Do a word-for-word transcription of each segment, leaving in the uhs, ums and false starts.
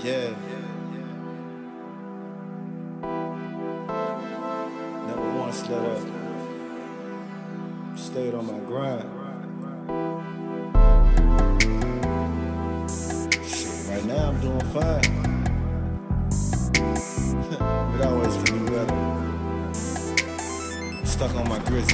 Yeah. Never once let up. Stayed on my grind. Shit, right now I'm doing fine. But I always can do better. Stuck on my grizzly.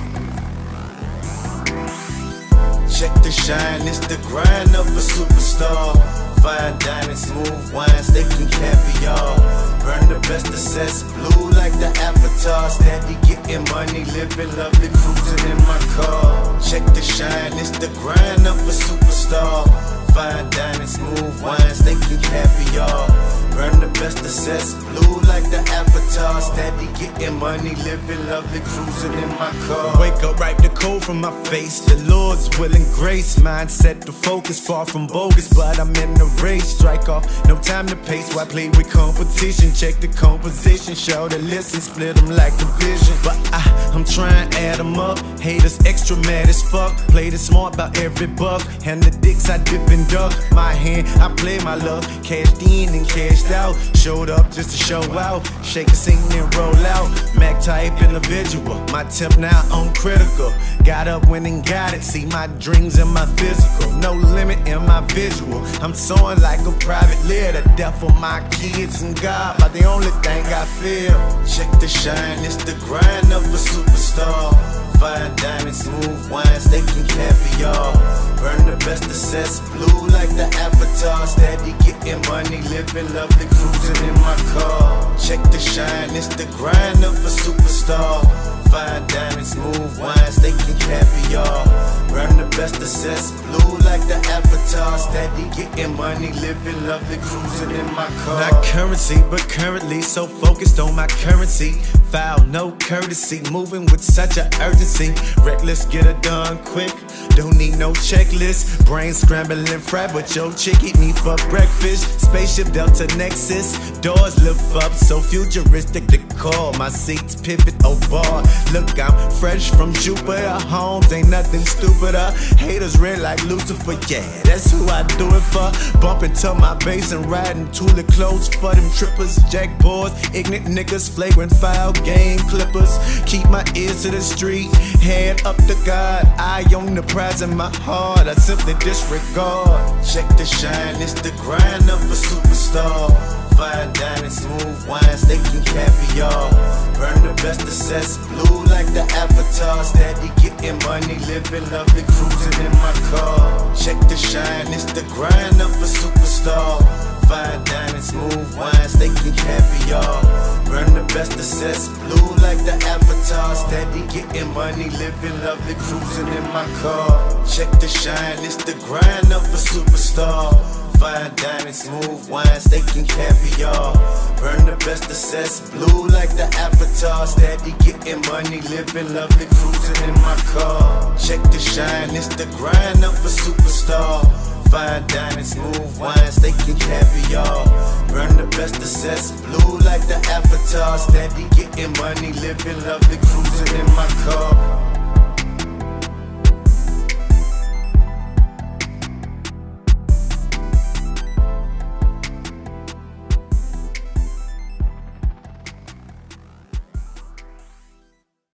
Check the shine, it's the grind of a superstar. Fine dining, smooth wine, steaking caviar. Burn the best of cess, blue like the avatar. Steady getting money, living lovely, cruising in my car. Check the shine, it's the grind of a superstar. Fine dining, smooth wine, steaking caviar. Burn the best of cess, blue like the avatar. Steady getting money, living lovely, cruising in my car. Wake up, wipe the cold from my face. The Lord's will and grace. Mindset to focus, far from bogus, but I'm in the race. Strike off, no time to pace. Why play with competition? Check the composition, show the listen, split them like division. But I, I'm trying to add them up. Haters extra mad as fuck. Played it smart about every buck. And the dicks I dip and duck. My hand, I play my luck. Cashed in and cashed out. Showed up just to show out. Shake a scene and roll out. Mac type individual. My temp now on critical. Got up, went and got it. See my dreams in my physical. No limit in my visual. I'm soaring like a private leader. Death for my kids and God, but the only thing I feel. Check the shine, it's the grind of a superstar. Fine dining, smooth wine, steaking caviar. Burn the best of cess, blue like the avatar. Steady getting money, living lovely, cruising in my car. Check the shine, it's the grind of a superstar. Fine dining, smooth wine, steaking caviar. Burn the best of cess, blue like the avatar. Steady getting money, living lovely, cruising in my car. Not currency, but currently so focused on my currency. Foul, no courtesy, moving with such an urgency. Reckless, get it done quick, don't need no checklist. Brain scrambling fried, but your chick eat me for breakfast. Spaceship Delta Nexus, doors lift up, so futuristic decor. My seats pivot oh bar. Look, I'm fresh from Jupiter. Homes ain't nothing stupider. Haters red like Lucifer, yeah, that's who I do it for. Bumping to my bass and riding to the clothes for them trippers. Jack boys, ignorant niggas, flagrant foul game clippers. Keep my ears to the street, head up to God. Eye on the prize in my heart, I simply disregard. Check the shine, it's the grind of a superstar. Fine dining, smooth wine, steaking caviar. Burn the best of cess, blue like the avatar. Steady getting money, living lovely, cruising in my car. Check the shine, it's the grind of a superstar. Fine dining, smooth wine, steaking caviar. Burn the best of cess, blue like the avatar. Steady getting money, living lovely, cruising in my car. Check the shine, it's the grind of a superstar. Fine dining, smooth wine, steaking caviar. Burn the best of cess, blue like the avatar. Steady getting money, living lovely, cruising in my car. Check the shine, it's the grind of a superstar. Fine dining, smooth wine, steaking caviar. Burn the best of cess, blue like the avatar. Steady getting money, living lovely, cruising in my car.